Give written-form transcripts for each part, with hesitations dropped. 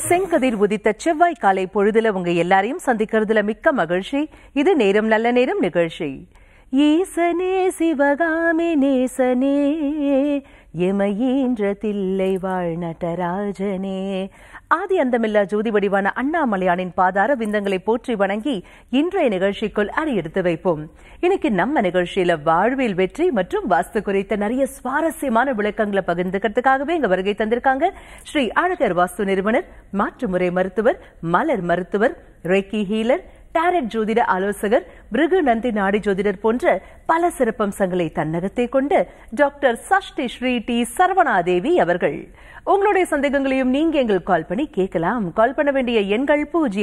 செங்கதிர் உதித்த செவ்வாய் காலை பொழுதுல உங்க எல்லாரையும் சந்திக்கிறதுல மிக்க மகிழ்ச்சி. இது நேரம் நல்ல நேரம் நிகழ்ச்சி. ஈசனே சிவகாமி நேசனே எமையீன்ற தில்லை வாழ் நடராஜனே. ஆதி அந்தமில்லா ஜோதி வடிவான அண்ணாமலையானின் பாதார விந்தங்களை போற்றி வணங்கி இன்றைய நிகழ்ச்சிக்குள் அடியெடுத்து வைப்போம். இன்னைக்கு நம்ம நிகழ்ச்சியில வாழ்வில் வெற்றி மற்றும் வாஸ்து குறித்த நிறைய சுவாரஸ்யமான விளக்கங்களை பகிர்ந்துக்கிறதுக்காகவே இங்க வருகை தந்திருக்காங்க ஸ்ரீ அழகர் வாஸ்து நிறுவனர், மாற்றுமுறை மருத்துவர், மலர் மருத்துவர், ரேக்கி ஹீலர், டாரட் ஜோதிட ஆலோசகர், பிருகு நந்தி நாடி ஜோதிடர் போன்ற பல சிறப்பம்சங்களை தன்னகத்தை கொண்டு டாக்டர் சஷ்டி ஸ்ரீ டி சரவணாதேவி அவர்கள். உங்களுடைய சந்தேகங்களையும் நீங்க எங்களுக்கு கால் பண்ணி கேட்கலாம். கால் பண்ண வேண்டிய எண்கள்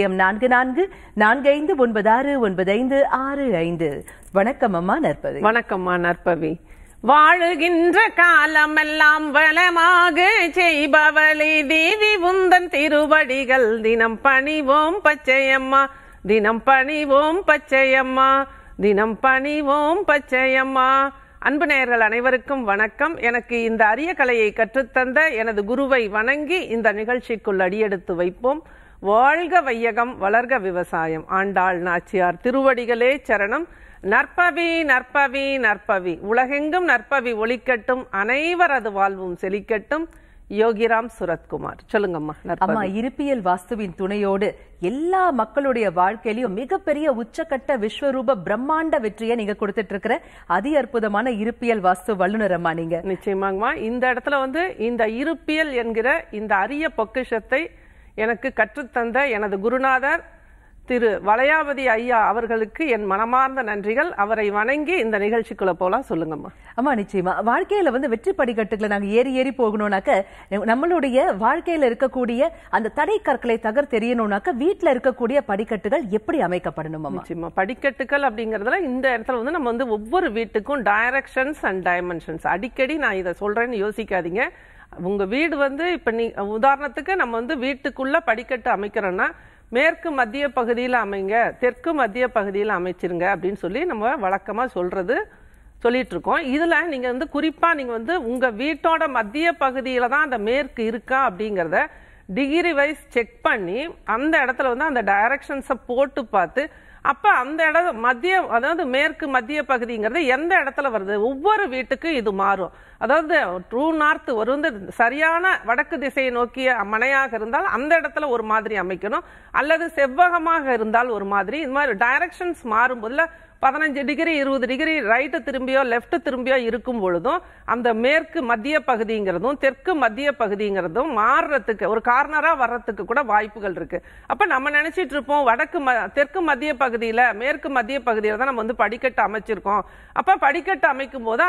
0444459565. வணக்கம் அம்மா நற்பவி. வணக்கம்மா நற்பவி. வாழுகின்ற காலமெல்லாம் வளமாக செய்பவளே தேவி உந்தன் திருவடிகள் தினம் பணிவோம் பச்சையம்மா, தினம் பணிவோம் பச்சையம்மா, தினம் பணிவோம் பச்சையம்மா. அன்பு நேயர்கள் அனைவருக்கும் வணக்கம். எனக்கு இந்த அரிய கலையை கற்றுத்தந்த எனது குருவை வணங்கி இந்த நிகழ்ச்சிக்குள் அடியெடுத்து வைப்போம். வாழ்க வையகம், வளர்க விவசாயம். ஆண்டாள் நாச்சியார் திருவடிகளே சரணம். நற்பவி நற்பவி நற்பவி, உலகெங்கும் நற்பவி ஒளிக்கட்டும், அனைவரது வாழ்வும் செழிக்கட்டும். யோகிராம் சுரத்குமார். சொல்லுங்கம்மா. அம்மா, இருப்பியல் வாஸ்துவின் துணையோடு எல்லா மக்களுடைய வாழ்க்கையிலும் மிகப்பெரிய உச்சக்கட்ட விஸ்வரூப பிரம்மாண்ட வெற்றியை நீங்க கொடுத்துட்டு இருக்கிற அதி அற்புதமான இருப்பியல் வாஸ்து வல்லுநர் அம்மா நீங்க. நிச்சயமாங்கம்மா. இந்த இடத்துல இந்த இருப்பியல் என்கிற இந்த அரிய பொக்கிஷத்தை எனக்கு கற்றுத்தந்த எனது குருநாதர் திரு வளையாபதி ஐயா அவர்களுக்கு என் மனமார்ந்த நன்றிகள். அவரை வணங்கி இந்த நிகழ்ச்சிக்குள்ள போலாம். சொல்லுங்கம்மா. அம்மா, நிச்சயமா வாழ்க்கையில வெற்றி படிக்கட்டுகளை நாங்க ஏறி ஏறி போகணும்னாக்க நம்மளுடைய வாழ்க்கையில இருக்கக்கூடிய அந்த தடை கற்களை தெரியணும்னாக்க வீட்டுல இருக்கக்கூடிய படிக்கட்டுகள் எப்படி அமைக்கப்படணும்? நிச்சயமா படிக்கட்டுகள் அப்படிங்கறதுல இந்த இடத்துல நம்ம ஒவ்வொரு வீட்டுக்கும் டைரக்ஷன்ஸ் அண்ட் டைமென்ஷன்ஸ், அடிக்கடி நான் இதை சொல்றேன்னு யோசிக்காதீங்க. உங்க வீடு இப்ப உதாரணத்துக்கு நம்ம வீட்டுக்குள்ள படிக்கட்டு அமைக்கிறோம்னா மேற்கு மத்திய பகுதியில் அமைங்க, தெற்கு மத்திய பகுதியில் அமைச்சிருங்க அப்படின்னு சொல்லி நம்ம வழக்கமா சொல்லிட்டு இருக்கோம். இதுல நீங்க குறிப்பா நீங்க உங்க வீட்டோட மத்திய பகுதியில தான் அந்த மேற்கு இருக்கா அப்படிங்கறத டிகிரி வைஸ் செக் பண்ணி அந்த இடத்துல அந்த டைரக்ஷன்ஸை போட்டு பார்த்து, அப்ப அந்த இடம் அதாவது மேற்கு மத்திய பகுதிங்கிறது எந்த இடத்துல வருது, ஒவ்வொரு வீட்டுக்கும் இது மாறும். அதாவது ட்ரூ நார்த் ஒரு சரியான வடக்கு திசையை நோக்கிய மனையாக இருந்தால் அந்த இடத்துல ஒரு மாதிரி அமைக்கணும், அல்லது செவ்வகமாக இருந்தால் ஒரு மாதிரி. இந்த மாதிரி டைரக்ஷன்ஸ் மாறும் போதுல 15 டிகிரி 20 டிகிரி ரைட்டு திரும்பியோ லெப்ட் திரும்பியோ இருக்கும் பொழுதும் அந்த மேற்கு மத்திய பகுதிங்கிறதும் தெற்கு மத்திய பகுதிங்கிறதும் மாறுறதுக்கு ஒரு கார்னரா வர்றதுக்கு கூட வாய்ப்புகள் இருக்கு. அப்ப நம்ம நினைச்சிட்டு இருப்போம் தெற்கு மத்திய பகுதியில மேற்கு மத்திய பகுதியில தான் நம்ம படிக்கட்டு அமைச்சிருக்கோம். அப்ப படிக்கட்டு அமைக்கும் போது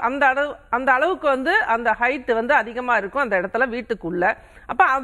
அந்த அளவுக்கு அந்த ஹைட் அதிகமா இருக்கும் அந்த இடத்துல வீட்டுக்குள்ள. அப்ப அது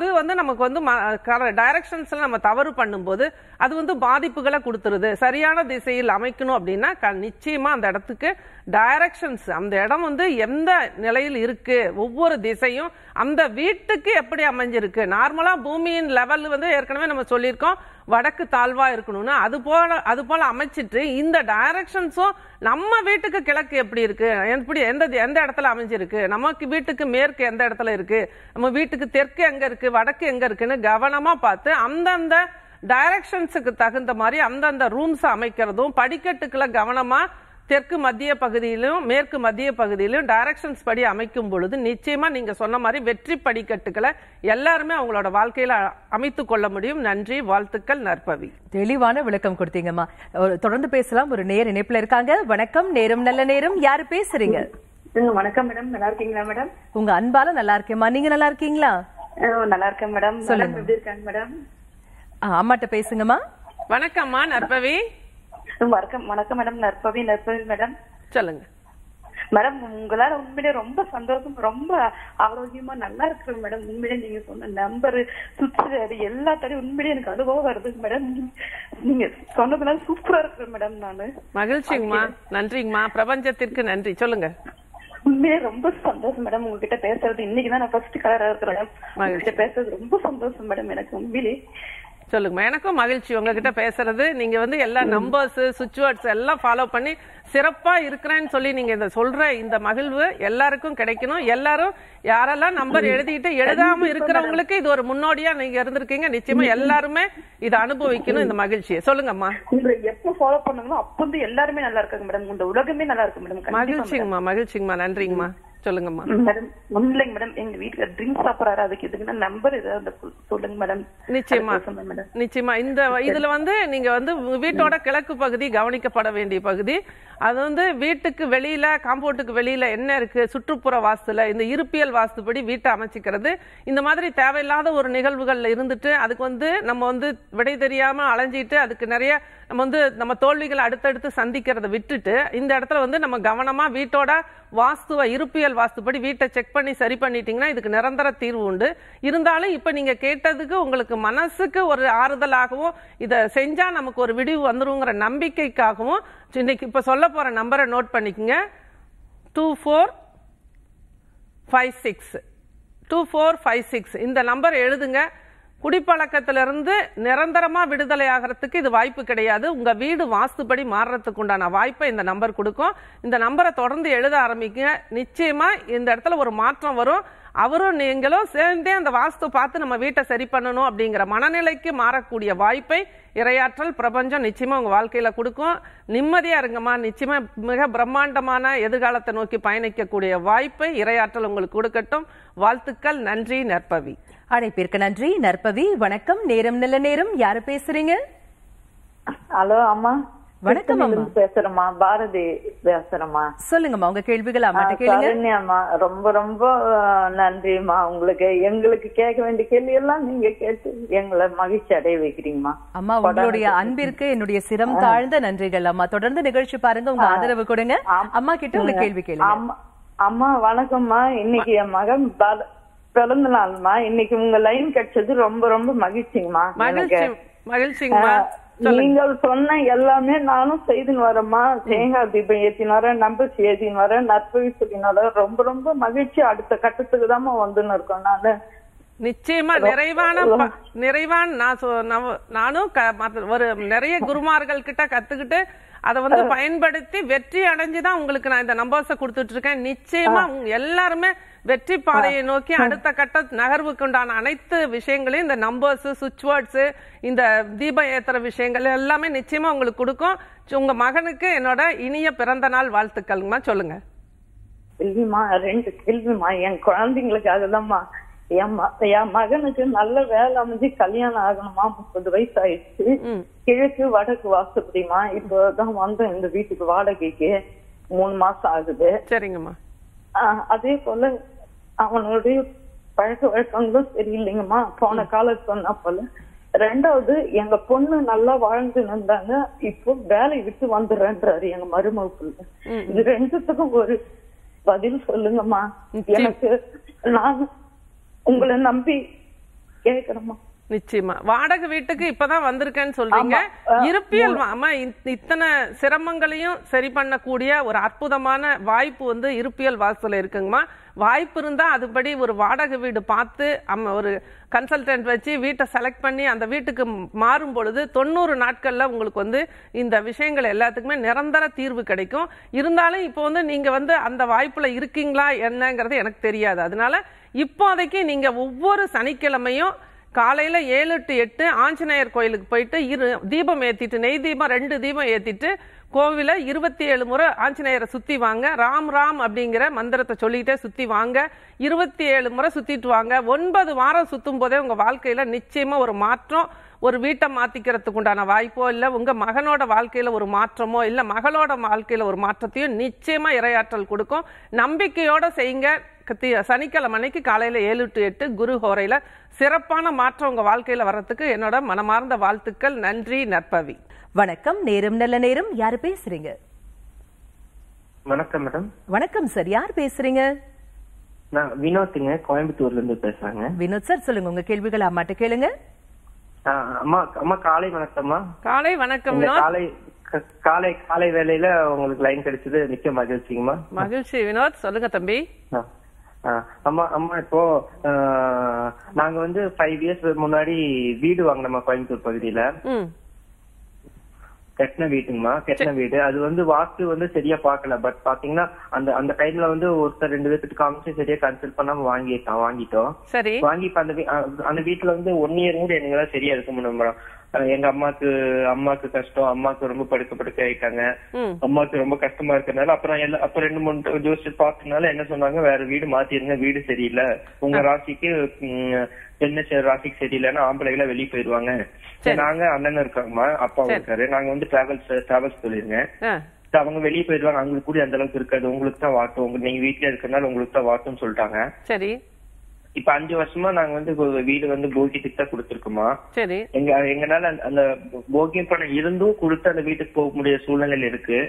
நமக்கு டைரக்ஷன்ஸ்ல நம்ம தவறு பண்ணும்போது அது பாதிப்புகளை கொடுத்துருது. சரியான திசையில் அமைக்கணும் அப்படின்னா நிச்சயமா அந்த இடத்துக்கு டைரக்ஷன்ஸ், அந்த இடம் எந்த நிலையில் இருக்கு, ஒவ்வொரு திசையும் அந்த வீட்டுக்கு எப்படி அமைஞ்சிருக்கு. நார்மலா பூமியின் லெவல் ஏற்கனவே நம்ம சொல்லியிருக்கோம் வடக்கு தாழ்வா இருக்கணும்னு, அது போல அமைச்சிட்டு இந்த டைரக்ஷன்ஸும் நம்ம வீட்டுக்கு கிழக்கு எப்படி இருக்கு, எப்படி எந்த இடத்துல அமைஞ்சிருக்கு, நமக்கு வீட்டுக்கு மேற்கு எந்த இடத்துல இருக்கு, நம்ம வீட்டுக்கு தெற்கு எங்க இருக்கு, வடக்கு எங்க இருக்குன்னு கவனமா பார்த்து அந்தந்த டைரக்ஷன்ஸுக்கு தகுந்த மாதிரி அந்தந்த ரூம்ஸ் அமைக்கிறதும், படிக்கட்டுக்களை கவனமா தெற்கு மத்திய பகுதியிலும் மேற்கு மத்திய பகுதியிலும் டைரக்ஷன்ஸ் படி அமைக்கும் பொழுது நிச்சயமா நீங்க சொன்ன மாதிரி வெற்றி படிக்கட்டுகளை எல்லாருமே அவங்களோட வாழ்க்கையில அமைத்துக் கொள்ள முடியும். நன்றி, வாழ்த்துக்கள் நற்பவி. தெளிவான விளக்கம் கொடுத்தீங்கம்மா. தொடர்ந்து பேசலாம். ஒரு நேர் இணைப்புல இருக்காங்க. வணக்கம், நேரம் நல்ல நேரம். யாரு பேசுறீங்க? வணக்கம் மேடம், நல்லா இருக்கீங்களா மேடம்? உங்க அன்பால நல்லா இருக்கேம்மா, நீங்க நல்லா இருக்கீங்களா? நல்லா இருக்கேன் மேடம். சொல்லுங்க, எப்படி இருக்காங்க மேடம்? அம்மாட்ட பேசுங்கம்மா. வணக்கம்மா நற்பவி. வணக்கம் மேடம், நற்பவி மேடம். சொல்லுங்க மேடம். உங்களால உண்மையிலே ரொம்ப சந்தோஷம், ரொம்ப ஆரோக்கியமா நல்லா இருக்கு மேடம். உண்மையிலே நீங்க சொன்ன நம்பர் சுற்று எல்லாத்தையும் உண்மையிலே எனக்கு அனுபவம் வருது மேடம். நீங்க சொன்னதுனால சூப்பரா இருக்கு மேடம். நானு மகிழ்ச்சிங்கம்மா, நன்றிங்கம்மா, பிரபஞ்சத்திற்கு நன்றி. சொல்லுங்க. உண்மையிலே ரொம்ப சந்தோஷம் மேடம் உங்ககிட்ட பேசுறது. இன்னைக்குதான் நான் ஃபர்ஸ்ட் கலரா இருக்கிறேன். உங்ககிட்ட பேசுறது ரொம்ப சந்தோஷம் மேடம் எனக்கு உண்மையிலே. சொல்லுங்க. எனக்கும் மகிழ்ச்சி உங்ககிட்ட பேசுறது. நீங்க வந்து எல்லா நம்பர்ஸ் சுவிட்ச் வேர்ட்ஸ் எல்லாம் ஃபாலோ பண்ணி சிறப்பா இருக்கிறேன்னு சொல்லி நீங்க இந்த சொல்ற இந்த மகிழ்வு எல்லாருக்கும் கிடைக்கணும். எல்லாரும் யாரெல்லாம் நம்பர் எழுதிட்டு எழுதாம இருக்கிறவங்களுக்கு இது ஒரு முன்னோடியா நீங்க இருந்திருக்கீங்க. நிச்சயமா எல்லாருமே இதை அனுபவிக்கணும் இந்த மகிழ்ச்சியை. சொல்லுங்கம்மா. உங்களை எப்ப ஃபாலோ பண்ணாங்களோ அப்ப வந்து எல்லாருமே நல்லா இருக்காங்க மேடம். இந்த உலகமே நல்லா இருக்கு மேடம். மகிழ்ச்சிங்கம்மா, மகிழ்ச்சிங்கம்மா, நன்றிங்கம்மா. சொல்லுங்கம்மா. மேடம் இல்லைங்க மேடம், எங்க வீட்டுல ட்ரிங்க்ஸ் சாப்பிடறாரு, அதுக்கு எதுக்குன்னா நம்பர் ஏதாவது சொல்லுங்க மேடம். நிச்சயமா நிச்சயமா. இந்த இதுல வந்து நீங்க வந்து வீட்டோட கிழக்கு பகுதி கவனிக்கப்பட வேண்டிய பகுதி. அது வந்து வீட்டுக்கு வெளியில காம்பவுண்டுக்கு வெளியில என்ன இருக்கு, சுற்றுப்புற வாஸ்துல இந்த இருப்பியல் வாஸ்துப்படி வீட்டை அமைச்சிக்கிறது. இந்த மாதிரி தேவையில்லாத ஒரு நிகழ்வுகள்ல இருந்துட்டு அதுக்கு வந்து நம்ம வந்து விடை தெரியாம அலைஞ்சிட்டு அதுக்கு நிறைய நம்ம தோல்விகளை அடுத்தடுத்து சந்திக்கிறத விட்டுட்டு இந்த இடத்துல வந்து நம்ம கவனமா வீட்டோட வாஸ்துவ இருப்பியல் வாஸ்துப்படி வீட்டை செக் பண்ணி சரி பண்ணிட்டீங்கன்னா இதுக்கு நிரந்தர தீர்வு உண்டு. இருந்தாலும் இப்ப நீங்க கேட்டதுக்கு உங்களுக்கு மனசுக்கு ஒரு ஆறுதலாகவும் இதை செஞ்சா நமக்கு ஒரு விடிவு வந்துருங்கிற நம்பிக்கைக்காகவும் இன்னைக்கு இப்ப சொல்ல போற நம்பரை நோட் பண்ணிக்கங்க. 2456 இந்த நம்பர் எழுதுங்க. குடிப்பழக்கத்திலிருந்து நிரந்தரமா விடுதலை ஆகிறதுக்கு இது வாய்ப்பு கிடையாது. உங்க வீடு வாஸ்துபடி மாறுறதுக்கு உண்டான வாய்ப்பை இந்த நம்பர் கொடுக்கும். இந்த நம்பரை தொடர்ந்து எழுத ஆரம்பிங்க. நிச்சயமா இந்த இடத்துல ஒரு மாற்றம் வரும். அவரும் நீங்களும் சேர்ந்தே அந்த வாஸ்து பார்த்து நம்ம வீட்டை சரி பண்ணணும் அப்படிங்கிற மனநிலைக்கு மாறக்கூடிய வாய்ப்பை இறையாற்றல் பிரபஞ்சம் நிச்சயமா உங்க வாழ்க்கையில கொடுக்கும். நிம்மதியா இருங்கம்மா. நிச்சயமா மிக பிரம்மாண்டமான எதிர்காலத்தை நோக்கி பயணிக்கக்கூடிய வாய்ப்பை இறையாற்றல் உங்களுக்கு கொடுக்கட்டும். வாழ்த்துக்கள். நன்றி. நற்பவி. அழைப்பிற்கு நன்றி. நற்பவி வணக்கம். நேரம் நல்ல நேரம். யாரு பேசுறீங்க? ஹலோ அம்மா. வணக்கம் அம்மா. பேசுறேம்மா, பாரதி பேசுறேம்மா. சொல்லுங்கம்மா உங்க கேள்விகள் அம்மாட்ட கேளுங்க. அம்மா ரொம்ப ரொம்ப நன்றிம்மா. உங்களுக்கு எங்களுக்கு கேட்க வேண்டிய கேள்வி எல்லாம் நீங்க கேட்டு எங்களை மகிழ்ச்சி அடைய வைக்கிறீங்கம்மா. அம்மா உங்களுடைய அன்பிற்கு என்னுடைய சிரம் தாழ்ந்த நன்றிகள் அம்மா. தொடர்ந்து நிகழ்ச்சி பாருங்க, உங்க ஆதரவு கொடுங்க. அம்மா கிட்ட உங்க கேள்வி கேளுங்க. அம்மா வணக்கம்மா. இன்னைக்கு என் மகன் பிறந்த நாள்மா. இன்னைக்கு உங்க லைன் கிடைச்சது ரொம்ப ரொம்ப மகிழ்ச்சிங்கம்மா. மகிழ்ச்சிங்கம்மா. நீங்கள் சொன்ன எல்லாமே நானும் செய்துன்னு வரேம்மா. தேங்காய் தீபம் ஏத்தின்னு வரேன், நம்பர்ஸ் ஏத்தின்னு வரேன், நற்பவி சொல்லின்னு வரேன். ரொம்ப ரொம்ப மகிழ்ச்சி. அடுத்த கட்டத்துக்கு தான் வந்துன்னு இருக்கோம். நானு நிச்சயமா நிறைவான நானும் ஒரு நிறைய குருமார்கள் கிட்ட கத்துக்கிட்டு அதை வந்து பயன்படுத்தி வெற்றி அடைஞ்சுதான் உங்களுக்கு நான் இந்த நம்பர்ஸை கொடுத்துட்டு இருக்கேன். நிச்சயமா எல்லாருமே வெற்றி பாதையை நோக்கி அடுத்த கட்ட நகர்வுக்கு உண்டான அனைத்து விஷயங்களையும் இந்த நம்பர்ஸ் சுவிட்ச் வேர்ட்ஸ் இந்த தீபம் ஏத்துற விஷயங்கள் எல்லாமே நிச்சயமா உங்களுக்கு கொடுக்கும். உங்க மகனுக்கு என்னோட இனிய பிறந்த நாள் வாழ்த்துக்கள்மா. சொல்லுங்க. கேள்விமா, 2 கேள்விமா. என் குழந்தைங்களுக்கு அதுதான்மா. என் மகனுக்கு நல்ல வேலை அமைஞ்சு கல்யாணம் ஆகணுமா. 30 வயசு ஆயிடுச்சு. கிழக்கு வடக்கு வாசப்படிமா. இப்பதான் வந்தோம் இந்த வீட்டுக்கு வாடகைக்கு. 3 மாசம் ஆகுது. சரிங்கம்மா. அதே போல அவனுடைய பழக்க வழக்கங்களும் சரியில்லைங்கம்மா. போன காலத்து சொன்னா போல. 2வது எங்க பொண்ணு நல்லா வாழ்ந்து இருந்தாங்க. இப்போ வேலை விட்டு வந்துடுறேன்றாரு எங்க மருமகளுக்கு. இது 2த்துக்கும் ஒரு பதில் சொல்லுங்கம்மா. எனக்கு நான் உங்களை நம்பி கேட்கிறேம்மா. நிச்சயமா. வாடகை வீட்டுக்கு இப்பதான் வந்திருக்கேன்னு சொல்றீங்க. இருப்பியல் அம்மா இத்தனை சிரமங்களையும் சரி பண்ணக்கூடிய ஒரு அற்புதமான வாய்ப்பு வந்து இருப்பியல் வாஸ்துல இருக்குங்கம்மா. வாய்ப்பு இருந்தா அதுபடி ஒரு வாடகை வீடு பார்த்து ஒரு கன்சல்டன்ட் வச்சு வீட்டை செலக்ட் பண்ணி அந்த வீட்டுக்கு மாறும் பொழுது 90 நாட்கள்ல உங்களுக்கு வந்து இந்த விஷயங்கள் எல்லாத்துக்குமே நிரந்தர தீர்வு கிடைக்கும். இருந்தாலும் இப்போ வந்து நீங்க வந்து அந்த வாய்ப்புல இருக்கீங்களா என்னங்கிறது எனக்கு தெரியாது. அதனால இப்போதைக்கு நீங்க ஒவ்வொரு சனிக்கிழமையும் காலையில 7 to 8 ஆஞ்சநேயர் கோயிலுக்கு போயிட்டு தீபம் ஏத்திட்டு நெய் தீபம் 2 தீபம் ஏத்திட்டு கோவில 27 முறை ஆஞ்சநேயரை சுத்தி வாங்க. ராம் ராம் அப்படிங்கிற மந்திரத்தை சொல்லிட்டே சுத்தி வாங்க. 27 முறை சுத்திட்டு வாங்க. 9 வாரம் சுத்தும் போதே உங்க வாழ்க்கையில நிச்சயமா ஒரு மாற்றம், ஒரு வீட்டை மாத்திக்கிறதுக்கு உண்டான வாய்ப்போ இல்ல உங்க மகனோட வாழ்க்கையில ஒரு மாற்றமோ இல்ல மகளோட வாழ்க்கையில ஒரு மாற்றத்தையும் நிச்சயமா இறையாற்றல் கொடுக்கும். நம்பிக்கையோட செய்யுங்க. சனிக்கிழமைக்கு காலையில 7 to 8 குரு ஹோரையில சிறப்பான மாற்றம் உங்க வாழ்க்கையில வர்றதுக்கு என்னோட மனமார்ந்த வாழ்த்துக்கள். நன்றி. நற்பவி. வணக்கம். நேரம் நல்ல நேரம். யாரு பேசுறீங்க? வணக்கம் மேடம். வணக்கம் சார். யார் பேசுறீங்க? நான் வினோத்துங்க, கோயம்புத்தூர்ல இருந்து பேசுறாங்க. வினோத் சார் சொல்லுங்க உங்க கேள்விகள் அம்மாட்ட கேளுங்க. அம்மா காலை வணக்கம்மா. காலை வணக்கம். காலை வேலையில உங்களுக்கு லைன் கிடைச்சது மிக்க மகிழ்ச்சிங்கம்மா. மகிழ்ச்சி வினோத். சொல்லுங்க தம்பி. அம்மா அம்மா இப்போ நாங்க வந்து 5 இயர்ஸ் முன்னாடி வீடு வாங்கினோமா கோயம்புத்தூர் பகுதியில. கட்டின வீட்டுங்கம்மா, கட்டின வீடு. அது வந்து வாஸ்து வந்து சரியா பாக்கல. பட் பாத்தீங்கன்னா அந்த டைம்ல வந்து ஒருத்தர் 2 பேருக்கு காமிச்சு சரியா கன்சல்ட் பண்ணாம வாங்கிட்டோம். வாங்கி இப்ப அந்த வீட்டுல வந்து 1 இயர் கூட எங்களால சரியா இருக்க முடியும் மேடம். எங்க அம்மாக்கு கஷ்டம், அம்மாக்கு ரொம்ப படுக்க ஆயிட்டாங்க. அம்மாக்கு ரொம்ப கஷ்டமா இருக்கனால அப்புறம் 2-3 ஜோசியர் பார்த்தனால என்ன சொன்னாங்க, வேற வீடு மாத்திருங்க, வீடு சரியில்லை, உங்க ராசிக்கு என்ன ராசிக்கு சரியில்லைன்னா ஆம்பளைகளா வெளியே போயிருவாங்க. நாங்க அண்ணன் இருக்காங்கம்மா, அப்பாவும் இருக்காரு. நாங்க வந்து டிராவல்ஸ் சொல்லிருங்க, அவங்க வெளியே போயிருவாங்க, அவங்களுக்கு கூட அந்த அளவுக்கு இருக்காது, உங்களுக்கு தான் வாட்டும், நீங்க வீட்டுல இருக்கனால உங்களுக்கு தான் வாட்டும்னு சொல்லிட்டாங்க. சரி, இப்ப 5 வருஷமா நாங்க வந்து வீடு வந்து போகியத்துக்கு தான் கொடுத்துருக்கோமா. சரி, எங்கனால அந்த போகியம் பணம் இருந்தும் கொடுத்து அந்த வீட்டுக்கு போக முடியாத சூழ்நிலையில இருக்கு.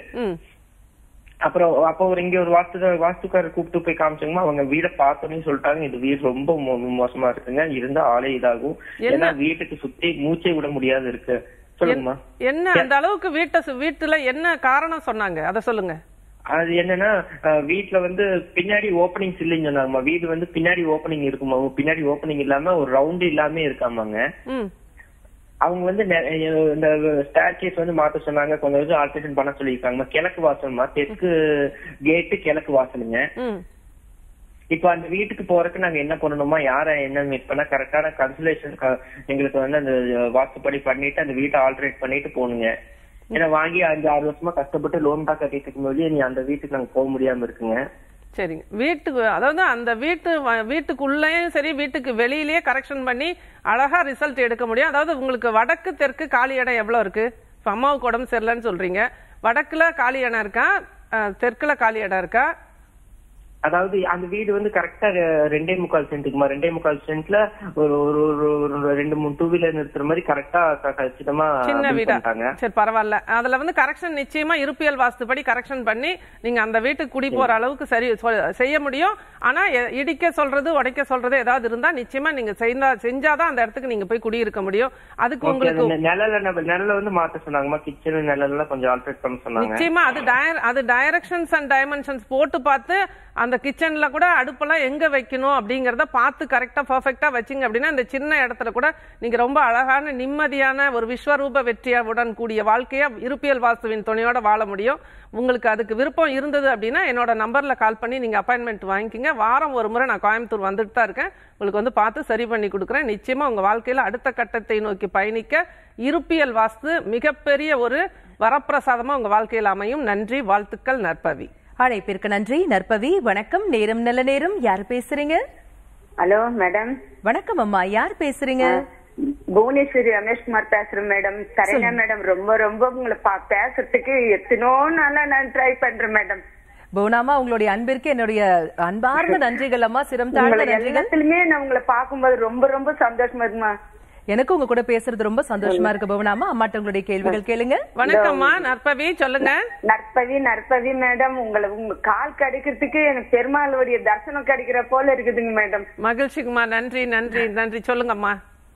அப்புறம் அப்போ இங்க ஒரு வாஸ்துக்காரர் கூப்பிட்டு போய் காமிச்சோமா, அவங்க வீடை பார்த்தோன்னு சொல்லிட்டாங்க, இந்த வீடு ரொம்ப மோசமா இருக்குங்க, இருந்தா ஆளே இதாகும், ஏன்னா வீட்டுக்கு சுத்தி மூச்சை விட முடியாது இருக்கு. சொல்லுங்கம்மா, என்ன அந்த அளவுக்கு வீட்டுல என்ன காரணம் சொன்னாங்க, அத சொல்லுங்க. அது என்னன்னா, வீட்டுல வந்து பின்னாடி ஓப்பனிங்ஸ் இல்லைன்னு சொன்னாங்கம்மா. வீடு வந்து பின்னாடி ஓப்பனிங் இருக்குமா, பின்னாடி ஓப்பனிங் இல்லாம ஒரு ரவுண்ட் இல்லாம இருக்காமாங்க. அவங்க வந்து இந்த ஸ்டேர்கேஸ் வந்து மாத்த சொன்னாங்க, கொஞ்சம் ஆல்ட்ரேஷன் பண்ண சொல்லியிருக்காங்க. கிழக்கு வாசல்மா, தெற்கு கேட்டு கிழக்கு வாசலுங்க. இப்ப அந்த வீட்டுக்கு போறதுக்கு நாங்க என்ன பண்ணணுமா, யார என்ன மீட் பண்ணா கரெக்டான கன்சல்டேஷன் எங்களுக்கு வந்து அந்த வாஸ்துப்படி பண்ணிட்டு அந்த வீட்டை ஆல்ட்ரேட் பண்ணிட்டு போகணுங்க. ஏன்னா வாங்கி 5-6 வருஷமா கஷ்டப்பட்டு லோன் தான் கட்டிட்டு இருக்கும் போது நீ அந்த வீட்டுக்கு நாங்க போக முடியாம இருக்குங்க. சரிங்க, வீட்டுக்கு அதாவது அந்த வீட்டுக்குள்ளேயும் சரி வீட்டுக்கு வெளியிலேயே கரெக்ஷன் பண்ணி அழகா ரிசல்ட் எடுக்க முடியும். அதாவது உங்களுக்கு வடக்கு தெற்கு காலி இடம் எவ்வளவு இருக்கு? இப்ப அம்மாவுக்கு உடம்பு சரியில்லைன்னு சொல்றீங்க, வடக்குல காலி இடம் இருக்கா, தெற்குல காலி இடம் இருக்கா? அதாவது அந்த வீடு வந்து கரெக்டா 2.25 சென்ட்டுக்குமா, 2.25 சென்ட்ல ஒரு 2-3 டூ வீலர் நிறுத்துற மாதிரி கரெக்டா கச்சிதமா சின்ன வீடா. சரி, பரவாயில்ல. அதுல வந்து கரெக்ஷன் நிச்சயமா இருப்பியல் வாஸ்துபடி கரெக்ஷன் பண்ணி நீங்க அந்த வீட்டுக்கு குடி போற அளவுக்கு சரி செய்ய முடியும். ஆனா இடிக்க சொல்றது உடைக்க சொல்றது ஏதாவது இருந்தா நிச்சயமா நீங்க செஞ்சாதான் அந்த இடத்துக்கு நீங்க போய் குடியிருக்க முடியும். அதுக்கு உங்களுக்கு நிழல வந்து மாத்த சொன்னாங்கம்மா, கிச்சன் நிழல கொஞ்சம் ஆல்ட்ரேட் பண்ண சொன்னாங்க. நிச்சயமா அது டைரக்ஷன்ஸ் அண்ட் டைமென்ஷன்ஸ் போட்டு பார்த்து அந்த கிச்சன்ல கூட அடுப்பெல்லாம் எங்க வைக்கணும் அப்படிங்கறத பார்த்து கரெக்டா பெர்ஃபெக்ட்டா வச்சிங்க அப்படின்னா இந்த சின்ன இடத்துல கூட நீங்க ரொம்ப அழகான நிம்மதியான ஒரு விஸ்வரூப வெற்றியுடன் கூடிய வாழ்க்கையா இருப்பியல் வாஸ்துவின் துணையோட வாழ முடியும். உங்களுக்கு அதுக்கு விருப்பம் இருந்தது அப்படின்னா என்னோட நம்பர்ல கால் பண்ணி நீங்க அப்பாயின்மெண்ட் வாங்கிக்கிங்க. வாரம் ஒரு முறை நான் கோயம்புத்தூர் வந்துட்டு தான் இருக்கேன், உங்களுக்கு வந்து பார்த்து சரி பண்ணி கொடுக்குறேன். நிச்சயமா உங்க வாழ்க்கையில அடுத்த கட்டத்தை நோக்கி பயணிக்க இருப்பியல் வாஸ்து மிகப்பெரிய ஒரு வரப்பிரசாதமா உங்க வாழ்க்கையில் அமையும். நன்றி, வாழ்த்துக்கள். நற்பவி. அழைப்பிற்கு நன்றி. நற்பவி, வணக்கம். நேரம் நல்ல நேரம். யார் பேசுறீங்க? Hello madam. வணக்கம் அம்மா, யார் பேசுறீங்க? புவனேஸ்வரி ரமேஷ்குமார் பேசுறேன் மேடம். சரிங்க மேடம், ரொம்ப ரொம்ப உங்களை பேசுறதுக்கு எத்தனோ நாளா நான் ட்ரை பண்றேன் மேடம். புவனாமா, உங்களுடைய அன்பிற்கு என்னுடைய அன்பார்ந்த நன்றிகள் அம்மா, சிரம் தாழ்ந்த நன்றிகள். எல்லாத்துலயுமே நான் உங்களை பார்க்கும்போது ரொம்ப ரொம்ப சந்தோஷமா இருக்குமா. எனக்கு உங்க கூட பேசுறது ரொம்ப சந்தோஷமா இருக்கு புவனாமா. அம்மாட்ட உங்களுடைய கேள்விகள் கேளுங்க. வணக்கம்மா, நற்பவி சொல்லுங்க. நற்பவி மேடம், உங்க கால் கிடைக்கிறதுக்கு எனக்கு பெருமாளுடைய தரிசனம் கிடைக்கிற போல இருக்குதுங்க மேடம். மகிழ்ச்சிக்குமா, நன்றி நன்றி நன்றி. சொல்லுங்கம்மா.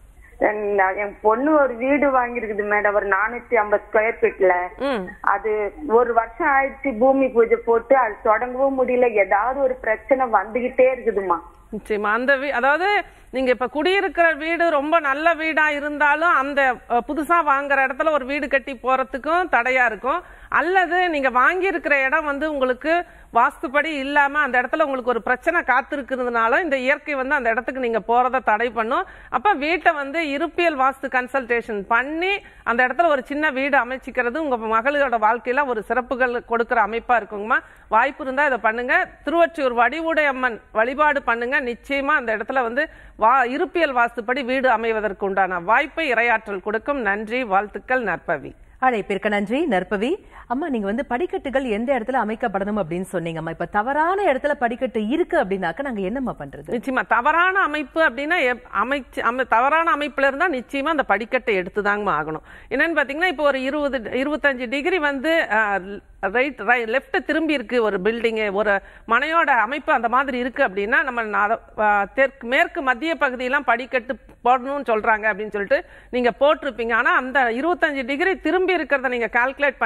என் பொண்ணு ஒரு வீடு வாங்கிருக்குது மேடம், ஒரு 450 ஸ்கொயர் ஃபீட்ல. அது 1 வருஷம் ஆயிடுச்சு பூமி பூஜை போட்டு, அது தொடங்கவும் முடியல, ஏதாவது ஒரு பிரச்சனை வந்துகிட்டே இருக்குதுமா. நிச்சயமா அந்த அதாவது நீங்க இப்ப குடியிருக்கிற வீடு ரொம்ப நல்ல வீடா இருந்தாலும் அந்த புதுசா வாங்குற இடத்துல ஒரு வீடு கட்டி போறதுக்கும் தடையா இருக்கும். அல்லது நீங்க வாங்கி இருக்கிற இடம் வந்து உங்களுக்கு வாஸ்துப்படி இல்லாம அந்த இடத்துல உங்களுக்கு ஒரு பிரச்சனை காத்திருக்கிறதுனால இந்த இயற்கை வந்து அந்த இடத்துக்கு நீங்க போறத தடை பண்ணும். அப்ப வீட்டை வந்து இருப்பியல் வாஸ்து கன்சல்டேஷன் பண்ணி அந்த இடத்துல ஒரு சின்ன வீடு அமைச்சிக்கிறது உங்க மகளோட வாழ்க்கையில ஒரு சிறப்புகள் கொடுக்கிற அமைப்பா இருக்குங்கம்மா. வாய்ப்பு இருந்தா இதை பண்ணுங்க. திருவொற்றியூர் வடிவுடை அம்மன் வழிபாடு பண்ணுங்க. நிச்சயமா அந்த இடத்துல வந்து இருப்பியல் வாஸ்துப்படி வீடு அமைவதற்கு உண்டான வாய்ப்பை இறையாற்றல் கொடுக்கும். நன்றி, வாழ்த்துக்கள். நற்பவி. அழைப்பிற்கு நன்றி. நற்பவி அம்மா, நீங்க வந்து படிக்கட்டுகள் எந்த இடத்துல அமைக்கப்படணும் அப்படின்னு சொன்னீங்கம்மா. இப்ப தவறான இடத்துல படிக்கட்டு இருக்கு அப்படின்னாக்க நாங்க என்னம்மா பண்றது? நிச்சயமா தவறான அமைப்பு அப்படின்னா தவறான அமைப்புல இருந்தா நிச்சயமா அந்த படிக்கட்டை எடுத்துதாங்கம்மா ஆகணும். என்னன்னு பாத்தீங்கன்னா இப்போ ஒரு 20-25 டிகிரி வந்து லெஃப்ட் திரும்பி இருக்கு ஒரு பில்டிங், ஒரு மனையோட அமைப்பு அந்த மாதிரி இருக்கு அப்படின்னா நம்ம மேற்கு மத்திய பகுதியெல்லாம் படிக்கட்டு போடணும்னு சொல்றாங்க அப்படின்னு சொல்லிட்டு நீங்க போட்டிருப்பீங்க. ஆனா அந்த 25 டிகிரி திரும்பி இருக்கிறத நீங்க கால்குலேட் பண்ணி பார்க்கும்போது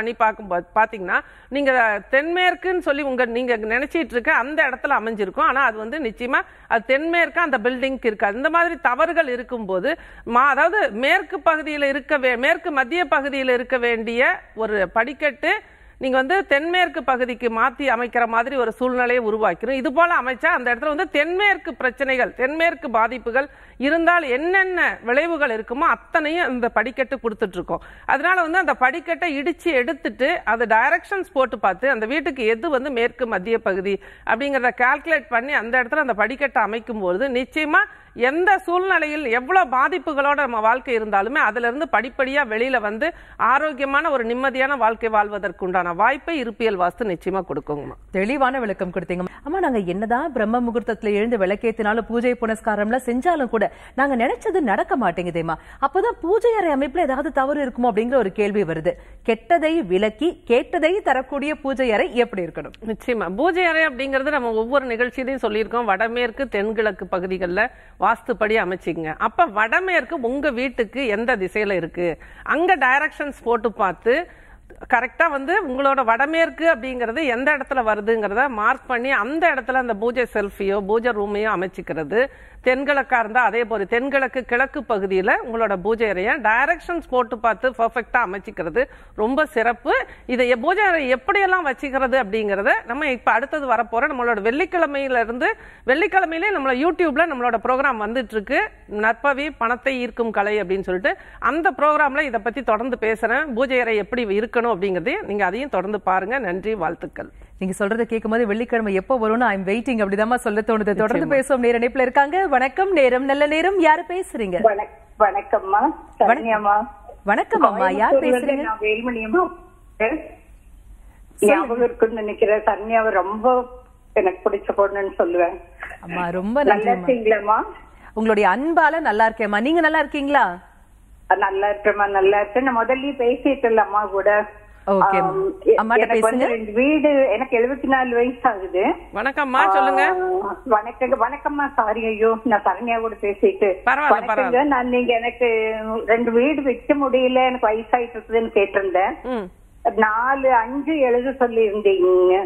பார்க்கும் பாத்தீங்கன்னா நீங்க தென்மேற்குன்னு சொல்லி நீங்க நினைச்சிட்டு இருக்க அந்த இடத்துல அமைஞ்சிருக்கும். ஆனா அது வந்து நிச்சயமா அது தென்மேற்கு அந்த பில்டிங்க்கு இருக்காது. இந்த மாதிரி தவறுகள் இருக்கும்போது அதாவது மேற்கு பகுதியில் மேற்கு மத்திய பகுதியில் இருக்க வேண்டிய ஒரு படிக்கட்டு நீங்க வந்து தென்மேற்கு பகுதிக்கு மாற்றி அமைக்கிற மாதிரி ஒரு சூழ்நிலையை உருவாக்கணும். இது போல அமைச்சா அந்த இடத்துல வந்து தென்மேற்கு பிரச்சனைகள், தென்மேற்கு பாதிப்புகள் இருந்தால் என்னென்ன விளைவுகள் இருக்குமோ அத்தனையும் அந்த படிக்கட்டு கொடுத்துட்டு இருக்கோம். அதனால வந்து அந்த படிக்கட்டை இடிச்சு எடுத்துட்டு அது டைரக்ஷன்ஸ் போட்டு பார்த்து அந்த வீட்டுக்கு எது வந்து மேற்கு மத்திய பகுதி அப்படிங்கிறத கால்குலேட் பண்ணி அந்த இடத்துல அந்த படிக்கட்டை அமைக்கும் போது நிச்சயமா எந்த சூழ்நிலையில் எவ்வளவு பாதிப்புகளோட நம்ம வாழ்க்கை இருந்தாலுமே அதுல இருந்து படிப்படியா வெளியில வந்து ஆரோக்கியமான ஒரு நிம்மதியான வாழ்க்கை வாழ்வதற்குண்டான வாய்ப்பை இருப்பியல் வாஸ்து நிச்சயமா கொடுக்குங்கம்மா. தெளிவான விளக்கம் கொடுத்தீங்க. அம்மா, நாங்க என்னதான் பிரம்ம முகூர்த்தத்துல எழுந்து விளக்கேத்தினாலும் பூஜை புனஸ்காரம்லாம் செஞ்சாலும் கூட நாங்க நினைச்சது நடக்க மாட்டேங்குதேமா. அப்பதான் பூஜை அறை அமைப்புல ஏதாவது தவறு இருக்குமோ அப்படிங்கிற ஒரு கேள்வி வருது. கெட்டதை விலக்கி கேட்டதை தரக்கூடிய பூஜை அறை எப்படி இருக்கணும்? நிச்சயமா பூஜை அறை அப்படிங்கிறது நம்ம ஒவ்வொரு நிகழ்ச்சியிலையும் சொல்லியிருக்கோம். வடமேற்கு தென்கிழக்கு பகுதிகளில் வாஸ்துப்படி அமைச்சிங்க. அப்ப வடமேற்கு உங்க வீட்டுக்கு எந்த திசையில இருக்கு அங்க டைரக்ஷன்ஸ் போட்டு பார்த்து கரெக்டா வந்து உங்களோட வடமேற்கு அப்படிங்கிறது எந்த இடத்துல வருதுங்கிறத மார்க் பண்ணி அந்த இடத்துல அந்த பூஜை செல்ஃபியோ பூஜை ரூமையோ அமைச்சிக்கிறது. தென்கிழக்கா இருந்தா அதே போல தென்கிழக்கு கிழக்கு பகுதியில உங்களோட பூஜை அறைய டைரக்ஷன்ஸ் போட்டு பார்த்து பர்ஃபெக்டா அமைச்சிக்கிறது ரொம்ப சிறப்பு. இதை பூஜை அறை எப்படியெல்லாம் வச்சுக்கிறது அப்படிங்கறத நம்ம இப்ப அடுத்தது வரப்போற நம்மளோட வெள்ளிக்கிழமையிலே நம்மளோட யூடியூப்ல நம்மளோட ப்ரோக்ராம் வந்துட்டு இருக்கு. நற்பவி பணத்தை ஈர்க்கும் கலை அப்படின்னு சொல்லிட்டு அந்த ப்ரோக்ராம்ல இதை பத்தி தொடர்ந்து பேசுறேன். பூஜை அறை எப்படி இருக்கணும் அப்படிங்கறதையும் நீங்க அதையும் தொடர்ந்து பாருங்க. நன்றி, வாழ்த்துக்கள். நீங்க சொல்றதை கேட்கும் போது வெள்ளிக்கிழமை எப்போ வரும்னு ஐ எம் வெயிட்டிங் அப்படிதான் சொல்ல தோணுது. தொடர்ந்து பேசுவோம். நேர இணைப்புல இருக்காங்க. வணக்கம், நேரம் நல்ல நேரம். யாரு பேசுறீங்க? வணக்கம்மா, சரண்யாமா. வணக்கம் அம்மா, யார் பேசுறீங்க? நான் வேல்மணியம்மா. ஞாபகம் இருக்குன்னு நினைக்கிறேன். சரண்யாவை ரொம்ப எனக்கு பிடிச்ச பொண்ணுன்னு சொல்லுவேன். அம்மா ரொம்ப நல்லா இருக்கீங்களாம்மா? உங்களுடைய அன்பால நல்லா இருக்கேம்மா. நீங்க நல்லா இருக்கீங்களா? நல்லா இருக்கேம்மா, நல்லா இருக்கேன். நான் முதல்லயே பேசிட்டு இல்ல அம்மா கூட. வீடு எனக்கு 74 வயசு ஆகுது. வணக்கம்மா, சொல்லுங்க. வணக்கம்மா. சாரி, ஐயோ நான் சரண்யா கூட பேசிட்டு. வணக்கங்க. நான் நீங்க எனக்கு 2 வீடு வைக்க முடியல, எனக்கு வயசாயிட்டு இருக்குதுன்னு கேட்டிருந்தேன். 4, 5 எழுத சொல்லி இருந்தீங்க.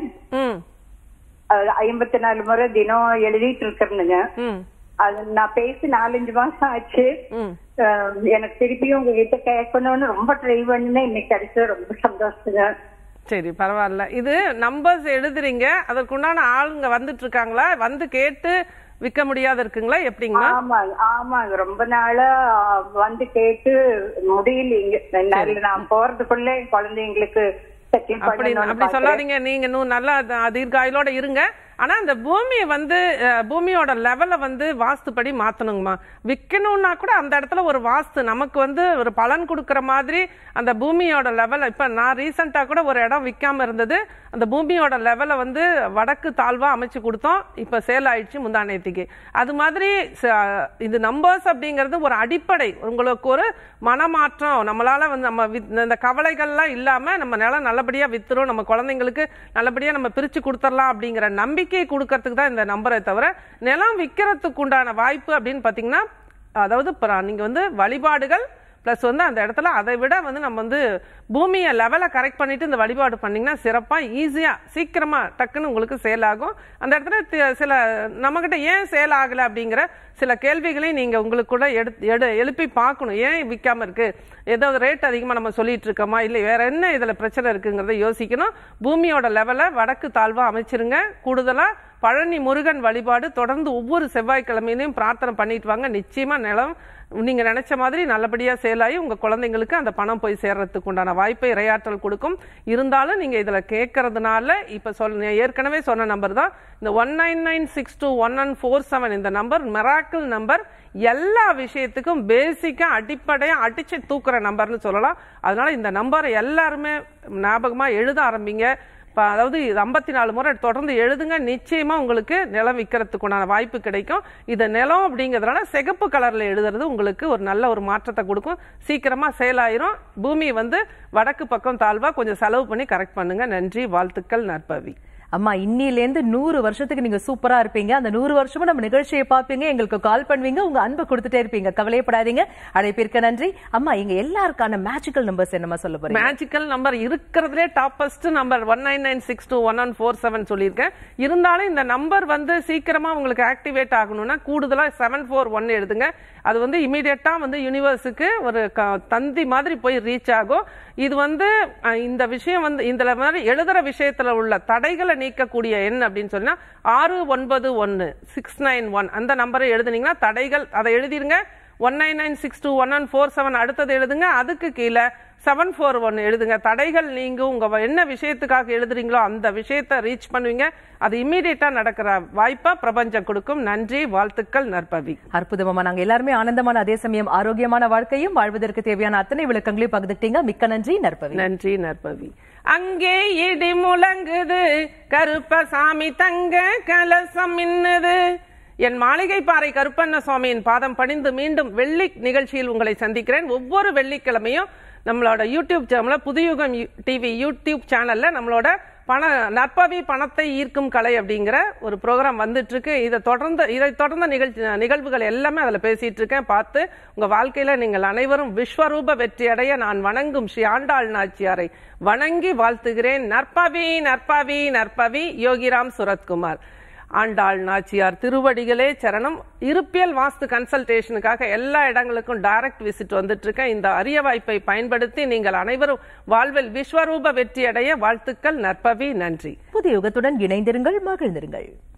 54 முறை தினம் எழுதிட்டு இருக்கிறேங்க. அது நான் பேசி 4-5 மாசம் ஆச்சு. எனக்கு திருப்பியும் உங்ககிட்ட கேட்கணும்னு ரொம்ப ட்ரை பண்ணினேன். இன்னைக்கு கிடைச்சது ரொம்ப சந்தோஷங்க. சரி, பரவாயில்ல. இது நம்பர்ஸ் எழுதுறீங்க, அதற்குண்டான ஆளுங்க வந்துட்டு இருக்காங்களா? வந்து கேட்டு விற்க முடியாத இருக்குங்களா எப்படிங்களா? ஆமாங்க, ரொம்ப நாளா வந்து கேட்டு முடியல. நான் போறதுக்குள்ள குழந்தைங்களுக்கு அப்படி சொல்லாதீங்க. நீங்க இன்னும் நல்லா தீர்காயுளோட இருங்க. ஆனா அந்த பூமியை வந்து பூமியோட லெவலை வந்து வாஸ்துப்படி மாத்தணுங்கம்மா. விற்கணும்னா கூட அந்த இடத்துல ஒரு வாஸ்து நமக்கு வந்து ஒரு பலன் கொடுக்கற மாதிரி அந்த பூமியோட லெவலை. இப்ப நான் ரீசெண்டா கூட ஒரு இடம் விற்காம இருந்தது. அந்த பூமியோட லெவலை வந்து வடக்கு தாழ்வா அமைச்சு கொடுத்தோம். இப்ப சேல் ஆயிடுச்சு முந்தானேத்திக்கு. அது மாதிரி இது நம்பர்ஸ் அப்படிங்கிறது ஒரு அடிப்படை. உங்களுக்கு ஒரு மனமாற்றம், நம்மளால வந்து நம்ம இந்த கவலைகள்லாம் இல்லாம நம்ம நிலம் நல்லபடியா வித்துரும், நம்ம குழந்தைங்களுக்கு நல்லபடியா நம்ம பிரிச்சு கொடுத்துடலாம் அப்படிங்கிற நம்பிக்கை கொடுக்கறதுக்கு தான் இந்த நம்பரை தவிர நிலம் விற்கிறதுக்கு உண்டான வாய்ப்பு அப்படின்னு பாத்தீங்கன்னா, அதாவது நீங்க வந்து வழிபாடுகள் பிளஸ் வந்து அந்த இடத்துல அதை விட வந்து நம்ம வந்து பூமியை லெவலை கரெக்ட் பண்ணிட்டு இந்த வழிபாடு பண்ணீங்கன்னா சிறப்பா ஈஸியா சீக்கிரமா டக்குன்னு உங்களுக்கு சேல் ஆகும். அந்த இடத்துல சில நம்ம கிட்ட ஏன் சேல் ஆகல அப்படிங்கிற சில கேள்விகளையும் நீங்க உங்களுக்கு கூட எழுப்பி பார்க்கணும். ஏன் விற்காம இருக்கு, ஏதாவது ரேட் அதிகமா நம்ம சொல்லிட்டு இருக்கோமா, இல்லை வேற என்ன இதுல பிரச்சனை இருக்குங்கிறத யோசிக்கணும். பூமியோட லெவலை வடக்கு தாழ்வா அமைச்சிருங்க. கூடுதலா பழனி முருகன் வழிபாடு தொடர்ந்து ஒவ்வொரு செவ்வாய்க்கிழமையிலையும் பிரார்த்தனை பண்ணிட்டு வாங்க. நிச்சயமா நிலம் நீங்க நினைச்ச மாதிரி நல்லபடியா சேலாகி உங்க குழந்தைங்களுக்கு அந்த பணம் போய் சேர்றதுக்கு உண்டான வாய்ப்பை இரையாற்றல் கொடுக்கும். இருந்தாலும் நீங்க இதுல கேட்கறதுனால இப்ப ஏற்கனவே சொன்ன நம்பர் தான் இந்த 19962147 இந்த நம்பர் மிராக்கிள் நம்பர். எல்லா விஷயத்துக்கும் பேசிக்கா அடிப்படையா அடிச்சு தூக்குற நம்பர்னு சொல்லலாம். அதனால இந்த நம்பரை எல்லாருமே ஞாபகமா எழுத ஆரம்பிங்க. அதாவது 54 முறை தொடர்ந்து எழுதுங்க. நிச்சயமா உங்களுக்கு நிலம் விற்கிறதுக்குண்டான வாய்ப்பு கிடைக்கும். இது நிலம் அப்படிங்கிறதுனால சிகப்பு கலர்ல எழுதுறது உங்களுக்கு ஒரு நல்ல ஒரு மாற்றத்தை கொடுக்கும். சீக்கிரமா சேல் ஆயிரும். பூமி வந்து வடக்கு பக்கம் தாழ்வா கொஞ்சம் செலவு பண்ணி கரெக்ட் பண்ணுங்க. நன்றி, வாழ்த்துக்கள், நற்பவி. அம்மா இன்னிலேருந்து 100 வருஷத்துக்கு நீங்க சூப்பரா இருப்பீங்க. அந்த 100 வருஷமும் நம்ம நிகழ்ச்சியை பார்ப்பீங்க, எங்களுக்கு கால் பண்ணுவீங்க, உங்க அன்பை கொடுத்துட்டே இருப்பீங்க. கவலைப்படாதீங்க. அழைப்பிற்கு நன்றி. அம்மா இங்க எல்லாருக்கான மேஜிக்கல் நம்பர்ஸ் என்னமா சொல்ல போறீங்க? மேஜிக்கல் நம்பர் இருக்கிறதுலே டாப்பஸ்ட் நம்பர் 1996211147 சொல்லியிருக்கேன். இருந்தாலும் இந்த நம்பர் வந்து சீக்கிரமா உங்களுக்கு ஆக்டிவேட் ஆகணும்னா கூடுதலா 741 எழுதுங்க. அது வந்து இமீடியட்டா வந்து யூனிவர்ஸுக்கு ஒரு தந்தி மாதிரி போய் ரீச் ஆகும். இது வந்து இந்த விஷயம் வந்து இந்த மாதிரி எழுதுற விஷயத்துல உள்ள தடைகளை நீக்கக்கூடிய எண் அப்படின்னு சொன்னா 691691 அந்த நம்பரை எழுதுனீங்கன்னா தடைகள் அதை எழுதிருங்க. 1996211147 அடுத்தது எழுதுங்க. அதுக்கு கீழே 741 எழுதுங்க. தடைகள் நீங்க உங்க என்ன விஷயத்துக்காக எழுதுறீங்களோ அந்த விஷயத்தை ரீச் பண்ணுவீங்க. அது இம்மீடியட்டா நடக்கிற வாய்ப்பா பிரபஞ்சம் கொடுக்கும். நன்றி, வாழ்த்துக்கள் நற்பவி. அற்புதமா நாங்க எல்லாருமே ஆனந்தமான அதே சமயம் ஆரோக்கியமான வாழ்க்கையும் வாழ்வதற்கு தேவையான அத்தனை விளக்கங்களையும் பகிர்ந்துட்டீங்க. மிக்க நன்றி நற்பவி. நன்றி நற்பவி. அங்கே இடி முழங்குது, கருப்பசாமி தங்க கலசம் மின்னுது. என் மாளிகை பாறை கருப்பண்ண சுவாமியின் பாதம் பணிந்து மீண்டும் வெள்ளி நிகழ்ச்சியில் உங்களை சந்திக்கிறேன். ஒவ்வொரு வெள்ளிக்கிழமையும் நம்மளோட YouTube channel Puthuyugam TV YouTube சேனல்ல நம்மளோட நற்பவி பணத்தை ஈர்க்கும் கலை அப்படிங்கிற ஒரு ப்ரோக்ராம் வந்துட்டு இருக்கு. இதை தொடர்ந்த நிகழ்வுகள் எல்லாமே அதுல பேசிட்டு இருக்கேன். பார்த்து உங்க வாழ்க்கையில நீங்கள் அனைவரும் விஸ்வரூப வெற்றி அடைய நான் வணங்கும் ஸ்ரீ ஆண்டாள் நாச்சியாரை வணங்கி வாழ்த்துகிறேன். நற்பவி நற்பவி நற்பவி. யோகிராம் சுரத்குமார். ஆண்டாள் நாச்சியார் திருவடிகளே சரணம். இருப்பியல் வாஸ்து கன்சல்டேஷனுக்காக எல்லா இடங்களுக்கும் டைரக்ட் விசிட் வந்துட்டு இருக்கேன். இந்த அரிய வாய்ப்பை பயன்படுத்தி நீங்கள் அனைவரும் வாழ்வில் விஸ்வரூப வெற்றி அடைய வாழ்த்துக்கள் நற்பவி. நன்றி. புதிய யுகத்துடன் இணைந்திருங்கள், மகிழ்ந்திருங்கள்.